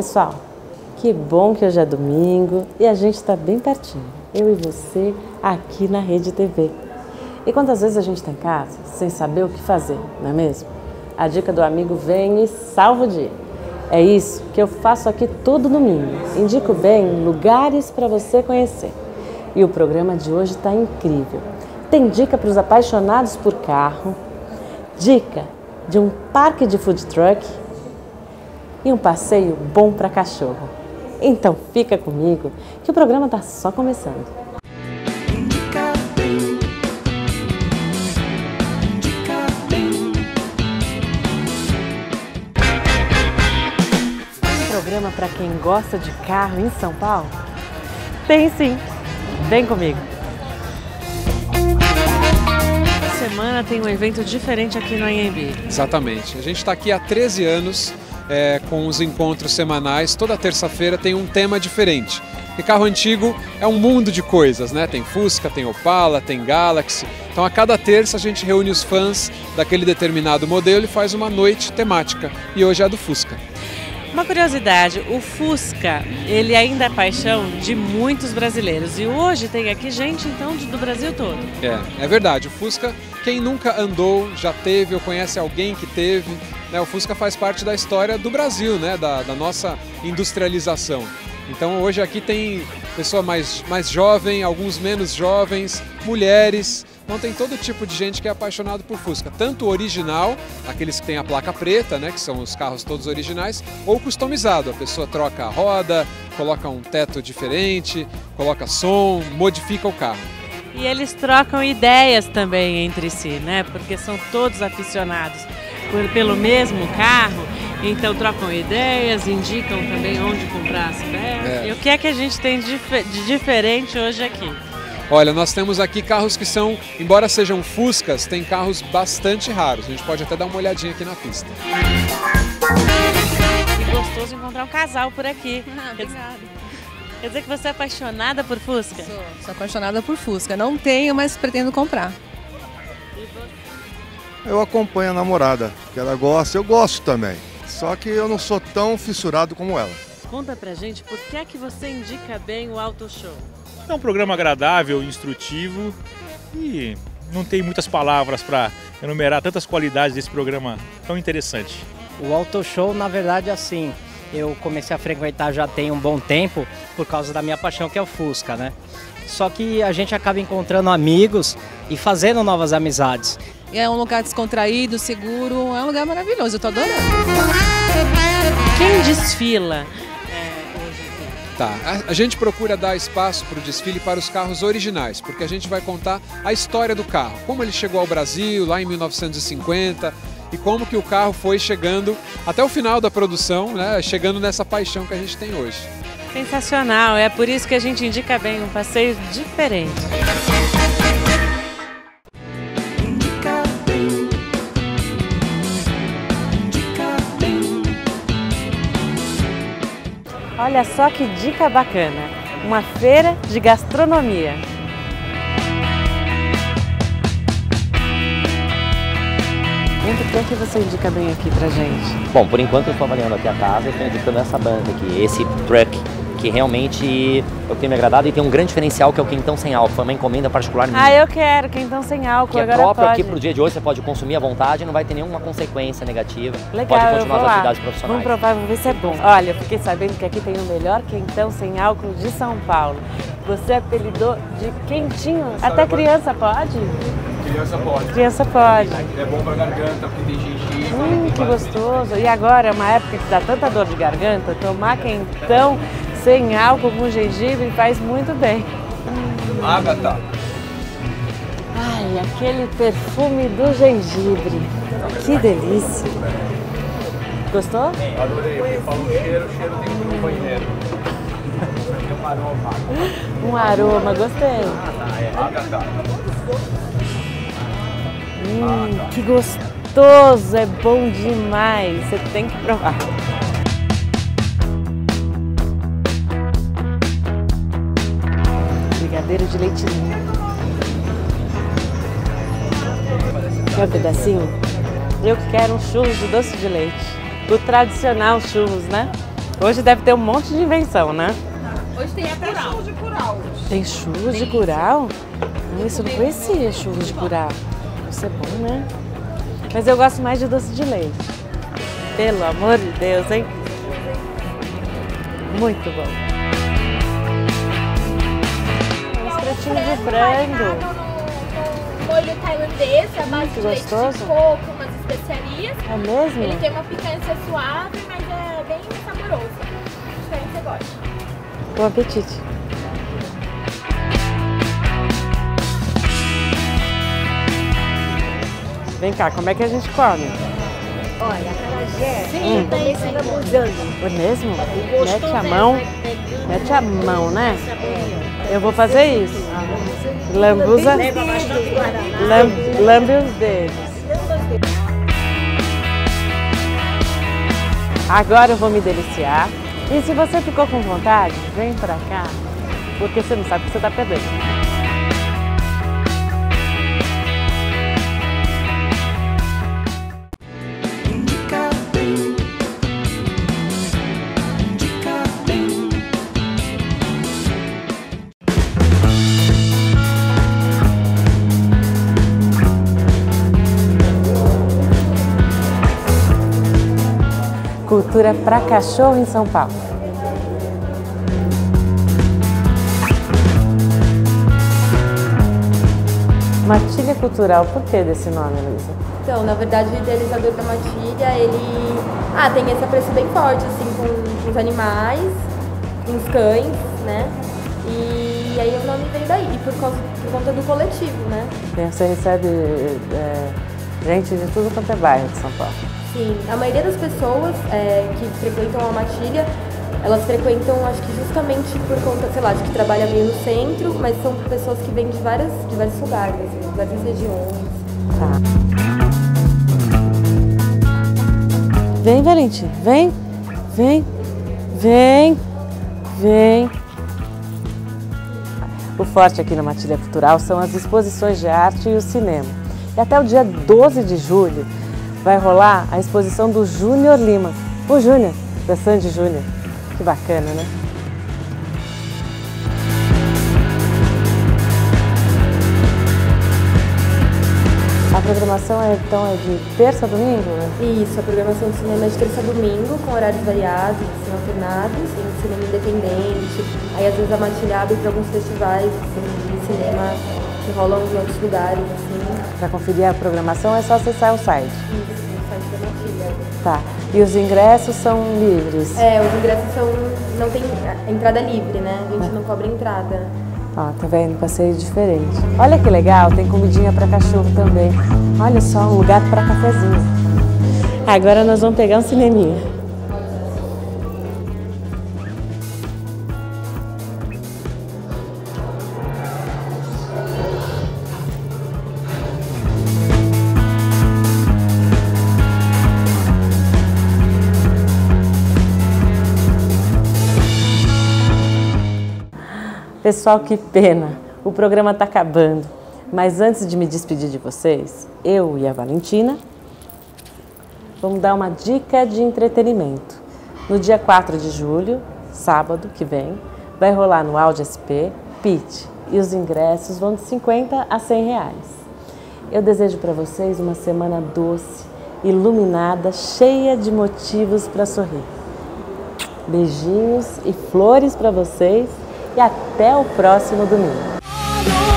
pessoal, que bom que hoje é domingo e a gente está bem pertinho, eu e você aqui na Rede TV. E quantas vezes a gente está em casa sem saber o que fazer, não é mesmo? A dica do amigo vem e salva o dia. É isso que eu faço aqui todo domingo, indico bem lugares para você conhecer. E o programa de hoje está incrível. Tem dica para os apaixonados por carro, dica de um parque de food truck e um passeio bom para cachorro. Então fica comigo que o programa está só começando. Tem programa para quem gosta de carro em São Paulo? Tem sim! Vem comigo! Essa semana tem um evento diferente aqui no AMB. Exatamente. A gente está aqui há 13 anos com os encontros semanais. Toda terça-feira tem um tema diferente. E carro antigo é um mundo de coisas, né? Tem Fusca, tem Opala, tem Galaxy. Então a cada terça a gente reúne os fãs daquele determinado modelo e faz uma noite temática. E hoje é a do Fusca. Uma curiosidade, o Fusca, ele ainda é paixão de muitos brasileiros e hoje tem aqui gente então do Brasil todo. É verdade, o Fusca, quem nunca andou, já teve ou conhece alguém que teve, né? O Fusca faz parte da história do Brasil, né? Da nossa industrialização. Então hoje aqui tem pessoa mais jovem, alguns menos jovens, mulheres. Então tem todo tipo de gente que é apaixonado por Fusca, tanto o original, aqueles que têm a placa preta, né, que são os carros todos originais, ou customizado, a pessoa troca a roda, coloca um teto diferente, coloca som, modifica o carro. E eles trocam ideias também entre si, né, porque são todos aficionados pelo mesmo carro, então trocam ideias, indicam também onde comprar as peças. E o que é que a gente tem de diferente hoje aqui? Olha, nós temos aqui carros que são, embora sejam Fuscas, tem carros bastante raros. A gente pode até dar uma olhadinha aqui na pista. Que gostoso encontrar um casal por aqui. Obrigada. Quer dizer que você é apaixonada por Fusca? Sou apaixonada por Fusca. Não tenho, mas pretendo comprar. Eu acompanho a namorada, que ela gosta, eu gosto também. Só que eu não sou tão fissurado como ela. Conta pra gente por que é que você indica bem o Auto Show. É um programa agradável, instrutivo e não tem muitas palavras para enumerar tantas qualidades desse programa tão interessante. O Auto Show, na verdade, assim, eu comecei a frequentar já tem um bom tempo por causa da minha paixão, que é o Fusca, né? Só que a gente acaba encontrando amigos e fazendo novas amizades. É um lugar descontraído, seguro, é um lugar maravilhoso, eu tô adorando. Quem desfila? Tá, a gente procura dar espaço para o desfile para os carros originais, porque a gente vai contar a história do carro, como ele chegou ao Brasil lá em 1950 e como que o carro foi chegando até o final da produção, né, chegando nessa paixão que a gente tem hoje. Sensacional, é por isso que a gente indica bem um passeio diferente. Olha só que dica bacana, uma feira de gastronomia. O que é que você indica bem aqui pra gente? Bom, por enquanto eu estou avaliando aqui a casa e estou indicando essa banda aqui, esse truck, que realmente é o que tem me agradado e tem um grande diferencial que é o quentão sem álcool, foi uma encomenda particular minha. Ah, eu quero quentão sem álcool, que agora é próprio pode. Aqui pro dia de hoje, você pode consumir à vontade, não vai ter nenhuma consequência negativa. Legal, pode continuar as atividades profissionais. Vamos provar, vamos ver se é bom. Olha, eu fiquei sabendo que aqui tem o melhor quentão sem álcool de São Paulo. Você apelidou de quentinho, até criança pode? Criança pode. Criança pode. É bom pra garganta, porque tem gengibre. Que gostoso. E agora, é uma época que dá tanta dor de garganta, tomar quentão sem álcool com gengibre faz muito bem. Agatha. Ai, aquele perfume do gengibre. Que delícia. Gostou? Adorei. Você falou o cheiro dentro do banheiro. Um aroma. Um aroma, gostei. Agatha. Que gostoso, é bom demais. Você tem que provar. Brigadeiro de leite ninho. Quer um pedacinho? Eu quero um churros de doce de leite. O tradicional churros, né? Hoje deve ter um monte de invenção, né? Hoje tem até churros de curau. Tem churros de curau? Isso eu não conhecia, churros de curau. Isso é bom, né? Mas eu gosto mais de doce de leite. Pelo amor de Deus, hein? Muito bom. Um espetinho de frango. Molho tailandês, a base de leite gostoso. de coco, umas especiarias. É mesmo? Ele tem uma picância suave, mas é bem saboroso. Espero que você goste. Bom apetite. Vem cá, como é que a gente come? Olha, acarajé também se abusando. É mesmo? Mete a mão. Mete a mão, né? Eu vou fazer isso. Lambuza. Lambe os dedos. Agora eu vou me deliciar. E se você ficou com vontade, vem pra cá, porque você não sabe o que você tá perdendo. Cultura para cachorro em São Paulo. Matilha Cultural, por que desse nome, Luísa? Então, na verdade, o idealizador da Matilha, ele tem esse apreço bem forte, assim, com os animais, com os cães, né? E aí o nome veio daí, por conta do coletivo, né? Você recebe gente de tudo quanto é bairro de São Paulo. Sim, a maioria das pessoas que frequentam a Matilha, elas frequentam, acho que justamente por conta, sei lá, de que trabalha meio no centro, mas são pessoas que vêm de vários lugares, assim, de várias regiões. Tá. Vem, Valentim, vem, vem, vem, vem. O forte aqui na Matilha Cultural são as exposições de arte e o cinema. E até o dia 12 de julho vai rolar a exposição do Júnior Lima, o Júnior, da Sandy Júnior. Que bacana, né? A programação então é de terça a domingo, né? Isso, a programação de cinema é de terça a domingo, com horários variados, assim, alternados, em cinema independente. Aí às vezes a Matilha abre para alguns festivais assim, de cinema que rolam em outros lugares, assim. Para conferir a programação é só acessar o site. Isso, o site da Matilha. Tá. E os ingressos são livres? Os ingressos não tem entrada livre, né? A gente não cobra entrada. Ó, tá vendo? Passeio diferente. Olha que legal, tem comidinha para cachorro também. Olha só, um lugar para cafezinho. Agora nós vamos pegar um cineminha. Pessoal, que pena, o programa está acabando, mas antes de me despedir de vocês, eu e a Valentina vamos dar uma dica de entretenimento. No dia 4 de julho, sábado que vem, vai rolar no Audi SP Pitch e os ingressos vão de 50 a 100 reais. Eu desejo para vocês uma semana doce, iluminada, cheia de motivos para sorrir. Beijinhos e flores para vocês. E até o próximo domingo.